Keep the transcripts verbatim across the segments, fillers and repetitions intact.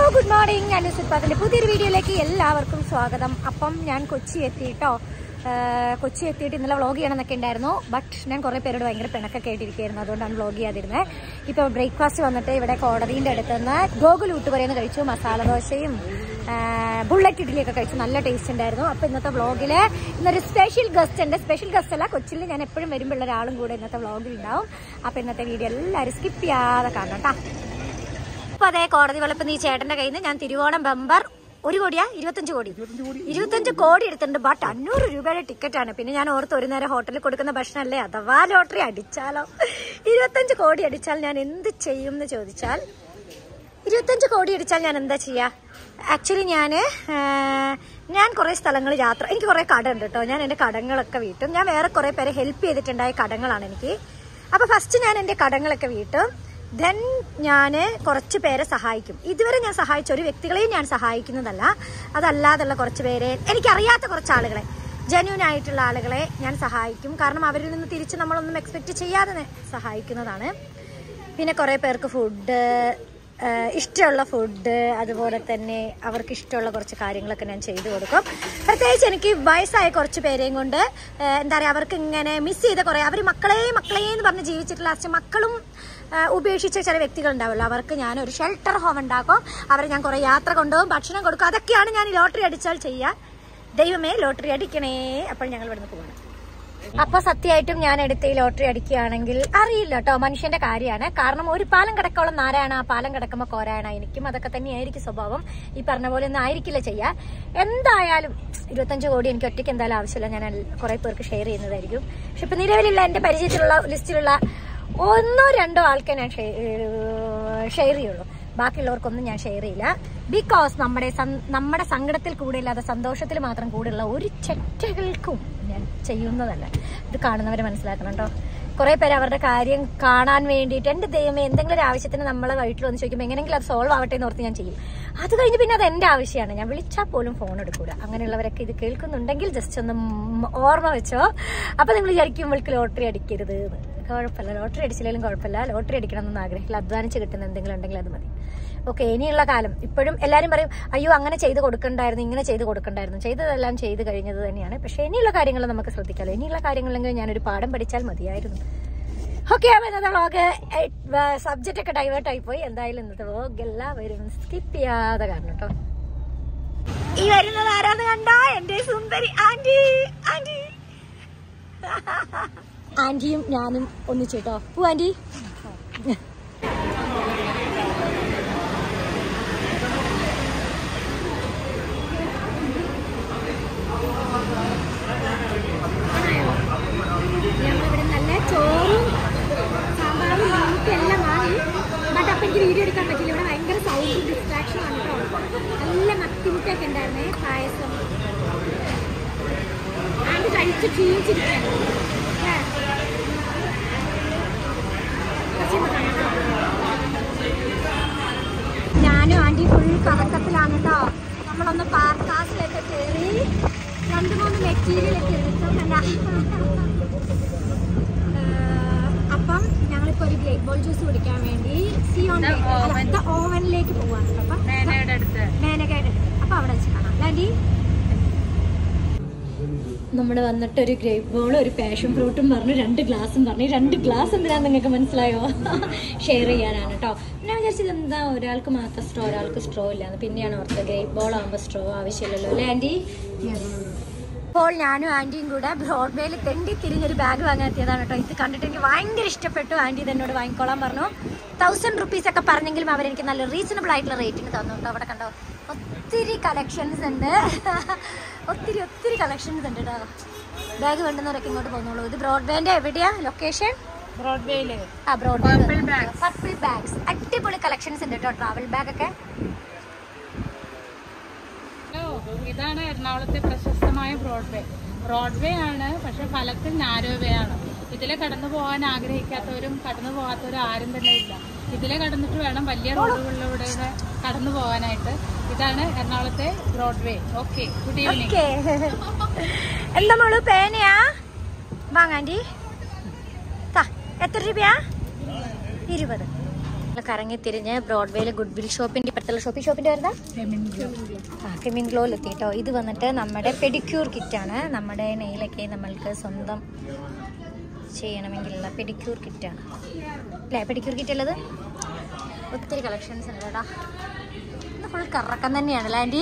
Good morning. അനുസുൽപ്പാത്തിന്റെ പുതിയൊരു വീഡിയോയിലേക്ക് എല്ലാവർക്കും സ്വാഗതം. അപ്പം ഞാൻ കൊച്ചി എത്തിയിട്ടോ. കൊച്ചി എത്തിയിട്ട് ഇന്നലെ വ്ളോഗ് ചെയ്യണമെന്നൊക്കെ ഉണ്ടായിരുന്നു. ബട്ട് ഞാൻ കുറേ പേരോട് ഭയങ്കര പിണക്കൊക്കെ ആയിട്ടിരിക്കുകയായിരുന്നു. അതുകൊണ്ടാണ് വ്ളോഗ് ചെയ്യാതിരുന്നത്. ഇപ്പോൾ ബ്രേക്ക്ഫാസ്റ്റ് വന്നിട്ട് ഇവിടെ കോടതിൻ്റെ അടുത്ത് നിന്ന് ഗോകുൽ ഊട്ടുപുരയെന്ന് കഴിച്ചു. മസാല ദോശയും ബുള്ളറ്റ് ഇഡ്ഡലിയൊക്കെ കഴിച്ചു. നല്ല ടേസ്റ്റ് ഉണ്ടായിരുന്നു. അപ്പോൾ ഇന്നത്തെ വ്ളോഗിൽ ഇന്നൊരു സ്പെഷ്യൽ ഗസ്റ്റ് ഉണ്ട്. സ്പെഷ്യൽ ഗസ്റ്റ് അല്ല, കൊച്ചിയിൽ ഞാൻ എപ്പോഴും വരുമ്പോൾ ഒരാളും കൂടെ ഇന്നത്തെ വ്ളോഗിൽ ഉണ്ടാവും. അപ്പോൾ ഇന്നത്തെ വീഡിയോ എല്ലാവരും സ്കിപ്പ് ചെയ്യാതെ കാണണം കേട്ടോ. അപ്പോൾ അതേ കോടതി വെളുപ്പം ഈ ചേട്ടൻ്റെ കയ്യിൽ നിന്ന് ഞാൻ തിരുവോണം ബമ്പർ ഒരു കോടിയാ ഇരുപത്തഞ്ച് കോടി ഇരുപത്തഞ്ച് കോടി എടുത്തിട്ടുണ്ട്. ബട്ട് അഞ്ഞൂറ് രൂപയുടെ ടിക്കറ്റാണ്. പിന്നെ ഞാൻ ഓർത്ത് ഒരു നേരം ഹോട്ടലിൽ കൊടുക്കുന്ന ഭക്ഷണമല്ലേ, അഥവാ ലോട്ടറി അടിച്ചാലോ, ഇരുപത്തഞ്ച് കോടി അടിച്ചാൽ ഞാൻ എന്ത് ചെയ്യും എന്ന് ചോദിച്ചാൽ, ഇരുപത്തഞ്ച് കോടി അടിച്ചാൽ ഞാൻ എന്താ ചെയ്യാ? ആക്ച്വലി ഞാൻ ഞാൻ കുറേ സ്ഥലങ്ങൾ യാത്ര, എനിക്ക് കുറേ കടമുണ്ട് കേട്ടോ. ഞാൻ എൻ്റെ കടങ്ങളൊക്കെ വീട്ടും. ഞാൻ വേറെ കുറേ പേരെ ഹെൽപ്പ് ചെയ്തിട്ടുണ്ടായ കടങ്ങളാണ് എനിക്ക്. അപ്പോൾ ഫസ്റ്റ് ഞാൻ എൻ്റെ കടങ്ങളൊക്കെ വീട്ടും. ദെൻ ഞാൻ കുറച്ച് പേരെ സഹായിക്കും. ഇതുവരെ ഞാൻ സഹായിച്ച ഒരു വ്യക്തികളെയും ഞാൻ സഹായിക്കുന്നതല്ല. അതല്ലാതുള്ള കുറച്ച് പേരെ, എനിക്കറിയാത്ത കുറച്ച് ആളുകളെ, ജെന്യൂൻ ആയിട്ടുള്ള ആളുകളെ ഞാൻ സഹായിക്കും. കാരണം അവരിൽ നിന്ന് തിരിച്ച് നമ്മളൊന്നും എക്സ്പെക്റ്റ് ചെയ്യാതെ സഹായിക്കുന്നതാണ്. പിന്നെ കുറേ പേർക്ക് ഫുഡ്, ഇഷ്ടമുള്ള ഫുഡ്, അതുപോലെ തന്നെ അവർക്ക് ഇഷ്ടമുള്ള കുറച്ച് കാര്യങ്ങളൊക്കെ ഞാൻ ചെയ്തു കൊടുക്കും. പ്രത്യേകിച്ച് എനിക്ക് വയസ്സായ കുറച്ച് പേരെയും കൊണ്ട് എന്താ പറയുക, അവർക്ക് ഇങ്ങനെ മിസ് ചെയ്ത കുറേ, അവർ മക്കളെ മക്കളെ എന്ന് പറഞ്ഞ് ജീവിച്ചിട്ട് ലാസ്റ്റ് മക്കളും ഉപേക്ഷിച്ച ചില വ്യക്തികൾ ഉണ്ടാവുമല്ലോ, അവർക്ക് ഞാൻ ഒരു ഷെൽട്ടർ ഹോം ഉണ്ടാക്കും. അവരെ ഞാൻ കുറേ യാത്ര കൊണ്ടുപോകും, ഭക്ഷണം കൊടുക്കും. അതൊക്കെയാണ് ഞാൻ ഈ ലോട്ടറി അടിച്ചാൽ ചെയ്യുക. ദൈവമേ ലോട്ടറി അടിക്കണേ. അപ്പോൾ ഞങ്ങൾ ഇവിടുന്ന് പോകണം. അപ്പൊ സത്യമായിട്ടും ഞാൻ എടുത്ത് ഈ ലോട്ടറി അടിക്കുകയാണെങ്കിൽ അറിയില്ല കേട്ടോ, മനുഷ്യന്റെ കാര്യമാണ്. കാരണം ഒരു പാലം കിടക്കോളം നാരായണ, ആ പാലം കിടക്കുമ്പോൾ കോരായണ. എനിക്കും അതൊക്കെ തന്നെയായിരിക്കും സ്വഭാവം. ഈ പറഞ്ഞ പോലെ ഒന്നും ആയിരിക്കില്ല ചെയ്യാ. എന്തായാലും ഇരുപത്തഞ്ച് കോടി എനിക്ക് ഒറ്റയ്ക്ക് എന്തായാലും ആവശ്യമില്ല. ഞാൻ കുറെ പേർക്ക് ഷെയർ ചെയ്യുന്നതായിരിക്കും. പക്ഷെ ഇപ്പൊ നിലവിലുള്ള എന്റെ പരിചയത്തിലുള്ള ലിസ്റ്റിലുള്ള ഒന്നോ രണ്ടോ ആൾക്കേ ഞാൻ ഷെയർ ചെയ്യുള്ളൂ. ബാക്കിയുള്ളവർക്കൊന്നും ഞാൻ ഷെയർ ചെയ്യില്ല. ബിക്കോസ് നമ്മുടെ നമ്മുടെ സങ്കടത്തിൽ കൂടെ ഇല്ലാതെ സന്തോഷത്തിൽ മാത്രം കൂടെയുള്ള ഒരു ചെറ്റകൾക്കും ഞാൻ ചെയ്യുന്നതല്ല. ഇത് കാണുന്നവരെ മനസ്സിലാക്കണം കേട്ടോ. കുറെ പേര് അവരുടെ കാര്യം കാണാൻ വേണ്ടിയിട്ട്, എന്റെ ദൈവമേ എന്തെങ്കിലും ഒരു ആവശ്യത്തിന് നമ്മളെ വീട്ടിൽ വന്ന് ചോദിക്കുമ്പോൾ എങ്ങനെയെങ്കിലും അത് സോൾവ് ആവട്ടെ എന്ന് ഓർത്ത് ഞാൻ ചെയ്യും. അത് കഴിഞ്ഞ് പിന്നെ അത് എന്റെ ആവശ്യമാണ്. ഞാൻ വിളിച്ചാൽ പോലും ഫോൺ എടുക്കൂല. അങ്ങനെയുള്ളവരൊക്കെ ഇത് കേൾക്കുന്നുണ്ടെങ്കിൽ ജസ്റ്റ് ഒന്ന് ഓർമ്മ വെച്ചോ. അപ്പൊ നിങ്ങൾ വിചാരിക്കുമ്പോൾക്ക് ലോട്ടറി അടിക്കരുത് എന്ന്. കുഴപ്പമില്ല, ലോട്ടറി അടിച്ചില്ലെങ്കിലും കുഴപ്പമില്ല. ലോട്ടറി അടിക്കണം എന്നൊന്നും ആഗ്രഹമില്ല. അധ്വാനിച്ച് കിട്ടുന്ന എന്തെങ്കിലും ഉണ്ടെങ്കിൽ അത് മതി. ഓക്കെ, ഇനിയുള്ള കാലം ഇപ്പോഴും എല്ലാവരും പറയും, അയ്യോ അങ്ങനെ ചെയ്ത് കൊടുക്കണ്ടായിരുന്നു, ഇങ്ങനെ ചെയ്ത് കൊടുക്കണ്ടായിരുന്നു. ചെയ്തതെല്ലാം ചെയ്ത് കഴിഞ്ഞത് തന്നെയാണ്. പക്ഷെ ഇനിയുള്ള കാര്യങ്ങൾ നമുക്ക് ശ്രദ്ധിക്കാമല്ലോ. ഇനിയുള്ള കാര്യങ്ങളെങ്കിൽ ഞാനൊരു പാഠം പഠിച്ചാൽ മതിയായിരുന്നു. ഓക്കെ, അപ്പൊ ഇന്നത്തെ വ്ളോഗ് സബ്ജക്റ്റ് ഒക്കെ ഡൈവേർട്ട് ആയി പോയി. എന്തായാലും ഇന്നത്തെ വ്ളോഗ് എല്ലാവരും സ്കിപ്പ് ചെയ്യാതെ കാരണം കേട്ടോ. ഈ വരുന്നത് ആരാന്ന് കണ്ടാ എന്റെ സുന്ദരി ആന്റി. ആന്റി ആന്റിയും ഞാനും ഒന്നിച്ചേട്ടോ. പൂ ആന്റി. ഞങ്ങളിവിടെ നല്ല ചോറും സാമ്പാറും നമുക്ക് എല്ലാം വാങ്ങി. ബട്ട് അപ്പം എനിക്ക് വീഡിയോ എടുക്കാൻ പറ്റില്ല. ഇവിടെ ഭയങ്കര സൗണ്ട് ഡിസ്ട്രാക്ഷൻ ആണ് കേട്ടോ. നല്ല മത്തിമുട്ടൊക്കെ ഉണ്ടായിരുന്നേ, പായസം. ആന്റി കഴിച്ച് ക്ഷീണിച്ചിരിക്കുകയാണ്. ഞാനും ആന്റി ഫുൾ കറക്കത്തിലാണ് കേട്ടോ. നമ്മളൊന്ന് പാർക്കാസിലൊക്കെ കയറി രണ്ട് മൂന്ന് മെറ്റീരിയലൊക്കെ എടുത്തു. അപ്പം ഞങ്ങളിപ്പോ ഒരു ഗ്രേപ്പ് ബോൾ ജ്യൂസ് കുടിക്കാൻ വേണ്ടി സിയോണിന്റെ ഓവനിലേക്ക് പോവാണ്. അപ്പം മേനകയുടെ അടുത്ത്. അപ്പൊ അവിടെ വെച്ച് കാണാം. ആന്റി നമ്മൾ വന്നിട്ട് ഒരു ഗ്രേപ്പ് ബോളും ഒരു പാഷൻ ഫ്രൂട്ടും പറഞ്ഞു, രണ്ട് ഗ്ലാസും പറഞ്ഞു. രണ്ട് ഗ്ലാസ് എന്തിനാന്ന് നിങ്ങൾക്ക് മനസ്സിലായോ? ഷെയർ ചെയ്യാനാണ് കേട്ടോ. ഞാൻ വിചാരിച്ചത് എന്താ ഒരാൾക്ക് മാത്രം സ്ട്രോ ഒരാൾക്ക് സ്ട്രോ ഇല്ലാന്ന്. പിന്നെയാണ് ഓർത്തത് ഗ്രേപ്പ് ബോൾ ആകുമ്പോൾ സ്ട്രോ ആവശ്യമില്ലല്ലോ അല്ലേ ആന്റി? അപ്പോൾ ഞാനും ആന്റിയും കൂടെ ബ്രോഡ്വേയിൽ തെണ്ടി തിരിഞ്ഞൊരു ബാഗ് വാങ്ങാത്തിയതാണ് കേട്ടോ. ഇത് കണ്ടിട്ട് എനിക്ക് ഭയങ്കര ഇഷ്ടപ്പെട്ടു. ആന്റി ഇത് എന്നോട് വാങ്ങിക്കോളാൻ പറഞ്ഞു. തൗസൻഡ് റുപ്പീസ് ഒക്കെ പറഞ്ഞെങ്കിലും അവരെനിക്ക് നല്ല റീസണബിൾ ആയിട്ടുള്ള റേറ്റിന് തന്നു കേട്ടോ. അവിടെ കണ്ടോ ഒത്തിരി കളക്ഷൻസ് ഉണ്ട്. ഒത്തിരി ഒത്തിരി കളക്ഷൻസ് ഉണ്ട് കേട്ടോ. ബാഗ് വേണ്ടുന്നവരൊക്കെ ഇങ്ങോട്ട് പോകുന്നുള്ളൂ. ഇത് ബ്രോഡ്വേന്റെ എവിടെയാ ലൊക്കേഷൻ? ബ്രോഡ്വേയില്. ആ ബ്രോഡ്വേ പർപ്പിൾ ബാഗ്സ്. അടിപൊളി കളക്ഷൻസ് ഉണ്ട് കേട്ടോ. ട്രാവൽ ബാഗ് ഒക്കെ. ഇതാണ് എറണാകുളത്തെ പ്രശസ്തമായ ബ്രോഡ്വേ. ബ്രോഡ്വേ ആണ്, പക്ഷെ ഫലത്തിൽ നാരോവേ ആണ്. ഇതിലെ കടന്നു പോകാൻ ആഗ്രഹിക്കാത്തവരും കടന്നു പോകാത്തവരും ആരും തന്നെ ഇല്ല. ഇതിലെ കടന്നിട്ട് വേണം വലിയ റോഡുകളിലൂടെ കടന്നു പോകാനായിട്ട്. ഇതാണ് എറണാകുളത്തെ ബ്രോഡ്വേ. Okay, good evening. എന്താ മോള് പേനയാ വാങ്ങാണ്ടി? എത്ര രൂപയാ? ഇരുപത്. കറങ്ങിത്തിരിഞ്ഞ് ബ്രോഡ്വേയിൽ ഗുഡ്വിൽ ഷോപ്പിന്റെ ഇപ്പുറത്തുള്ള ഷോപ്പിംഗ് ഷോപ്പിന്റെ വരുന്ന ആ കെമിൻ ഗ്ലോയിൽ എത്തിട്ടോ. ഇത് വന്നിട്ട് നമ്മുടെ പെഡിക്യൂർ കിറ്റാണ്. നമ്മുടെ നെയിലൊക്കെ നമ്മൾക്ക് സ്വന്തം ചെയ്യണമെങ്കിലുള്ള പെഡിക്യൂർ കിറ്റാണ് അല്ലേ? പെഡിക്യൂർ കിറ്റ് ഉള്ളത് ഒത്തിരി കളക്ഷൻസ് ഉണ്ട് കേട്ടോ. ഇത് ഫുൾ കറക്കം തന്നെയാണല്ലേ ആൻറ്റി?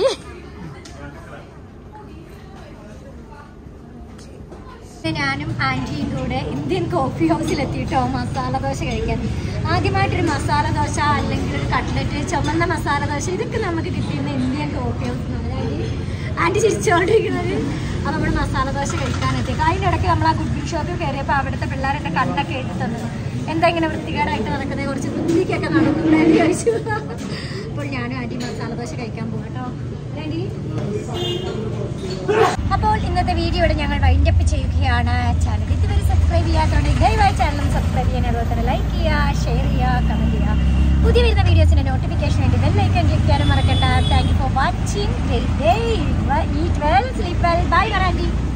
ഞാനും ആൻറ്റിയും കൂടെ ഇന്ത്യൻ കോഫി ഹൗസിലെത്തിയിട്ടോ മസാല ദോശ കഴിക്കാൻ. ആദ്യമായിട്ടൊരു മസാല ദോശ അല്ലെങ്കിൽ ഒരു കട്ട്ലറ്റ്, ചുമന്ന മസാല ദോശ, ഇതൊക്കെ നമുക്ക് കിട്ടിയിരുന്ന ഇന്ത്യൻ കോഫി ഹൗസ് എന്നാണ് ആൻറ്റി ആൻറ്റി ചിരിച്ചുകൊണ്ടിരിക്കുന്നത്. അപ്പോൾ നമ്മൾ മസാല ദോശ കഴിക്കാനെത്തി. അതിനിടയ്ക്ക് നമ്മൾ ആ ഗുഡ്വിൽ ഷോപ്പിൽ കയറിയപ്പോൾ അവിടുത്തെ പിള്ളേരുടെ കണ്ണൊക്കെ എഴുതി തന്നത്. എന്താ ഇങ്ങനെ വൃത്തികേടായിട്ട് നടക്കുന്നത്, കുറച്ച് വൃത്തിക്കൊക്കെ നടന്നുകൂടെ എന്ന് ചോദിച്ചു. അപ്പോൾ ഞാനും ആൻറ്റി മസാല ദോശ കഴിക്കാൻ പോകും കേട്ടോ ആൻറ്റി. അപ്പോൾ ഇന്നത്തെ വീഡിയോയുടെ ഞങ്ങൾ വൈൻഡപ്പ് ചെയ്യുകയാണ്. ചാനൽ ഇതുവരെ സബ്സ്ക്രൈബ് ചെയ്യാത്തതുകൊണ്ട് ദയവായി ചാനലും സബ്സ്ക്രൈബ് ചെയ്യാൻ, അതുപോലെ തന്നെ ലൈക്ക് ചെയ്യുക, ഷെയർ ചെയ്യുക, കമൻറ്റ് ചെയ്യുക. പുതിയ വരുന്ന വീഡിയോസിൻ്റെ നോട്ടിഫിക്കേഷൻ വേണ്ടി ബെല്ലൈക്കൺ ക്ലിക്ക് ചെയ്യാനും മറക്കണ്ട. Thank you for watching. Eat well, sleep well. Bye anti.